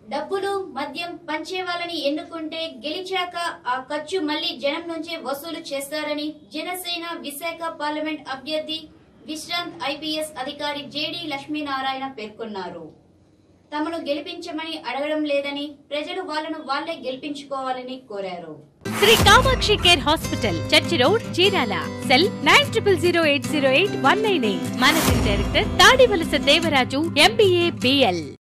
డబ్బులు మద్యం పంచేవాళ్ళని ఎన్నుకుంటే గెలిచాక ఆ ఖర్చు మళ్లీ జనం నుంచే వసూలు చేస్తారని జనసేన విశాఖ పార్లమెంట్ అభ్యర్థి విశ్రాంత్ ఐపీఎస్ అధికారి జేడి లక్ష్మీనారాయణ పేర్కొన్నారు. తమను గెలిపించమని అడగడం లేదని ప్రజలు వాళ్ళను వాళ్లే గెలిపించుకోవాలని కోరారు. Sri Kamakshi care hospital, church road, Chirala. Cell 9008088198. Managing director Tadivalasa Devaraju, MBA, BL.